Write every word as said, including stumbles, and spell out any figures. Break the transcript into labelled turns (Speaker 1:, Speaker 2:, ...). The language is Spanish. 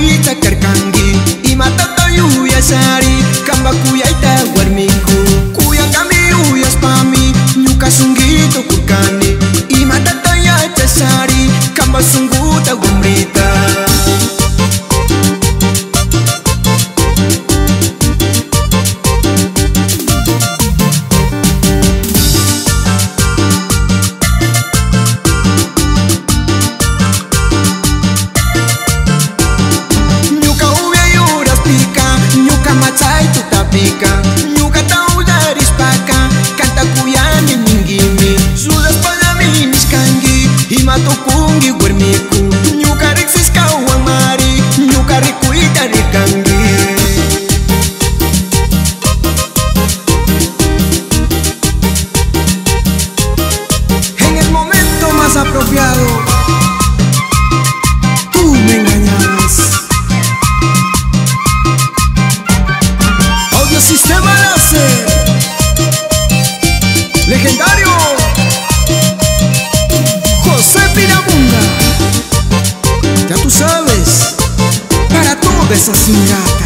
Speaker 1: kuita karkangi imatata yuya sari kamba kuyaita warmiku kuyangami uyas pami nyuka sungito kurkani imatata ya sari kamba sungguta gumrita. Nyuka tau dari spaka kanta kuyani mingimi sudas pada minis kangi himato kungi guermiku nyuka riksis kawang mari nyuka rikuita rikangi. En el momento más apropiado tú me engañabas. Sistema Láser legendario José Piramunga, ya tú sabes, para toda esa singa.